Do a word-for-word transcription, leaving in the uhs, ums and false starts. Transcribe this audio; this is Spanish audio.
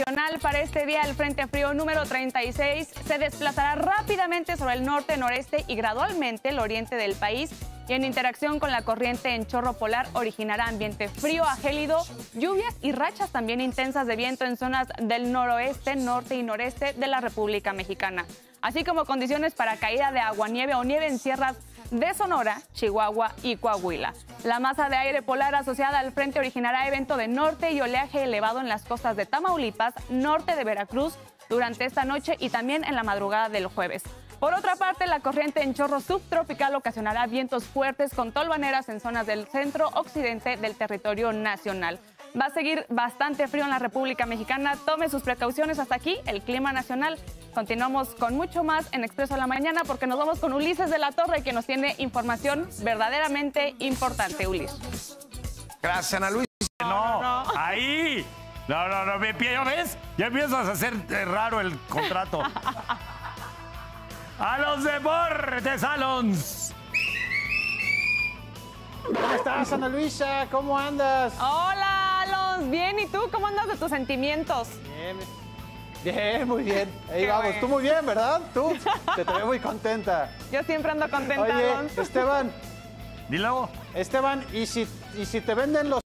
Para este día, el Frente Frío número treinta y seis se desplazará rápidamente sobre el norte, noreste y gradualmente el oriente del país, y en interacción con la corriente en chorro polar originará ambiente frío a gélido, lluvias y rachas también intensas de viento en zonas del noroeste, norte y noreste de la República Mexicana, así como condiciones para caída de aguanieve o nieve en sierras de Sonora, Chihuahua y Coahuila. La masa de aire polar asociada al frente originará evento de norte y oleaje elevado en las costas de Tamaulipas, norte de Veracruz, durante esta noche y también en la madrugada del jueves. Por otra parte, la corriente en chorro subtropical ocasionará vientos fuertes con tolvaneras en zonas del centro occidente del territorio nacional. Va a seguir bastante frío en la República Mexicana. Tome sus precauciones. Hasta aquí el clima nacional. Continuamos con mucho más en Expreso de la Mañana porque nos vamos con Ulises de la Torre, que nos tiene información verdaderamente importante. Ulises. Gracias, Ana Luisa. No, no, no. Ahí. No, no, no. ¿Ya ves? Ya empiezas a hacer raro el contrato. A los deportes, Alons. ¿Cómo estás, Ana Luisa? ¿Cómo andas? Hola, Alons. Bien, ¿y tú? ¿Cómo andas de tus sentimientos? Bien, bien, muy bien. Ahí Qué vamos. bueno. Tú muy bien, ¿verdad? Tú te, te veo muy contenta. Yo siempre ando contenta, Oye, Alons. Esteban, Dilo. Esteban, ¿y si, y si te venden los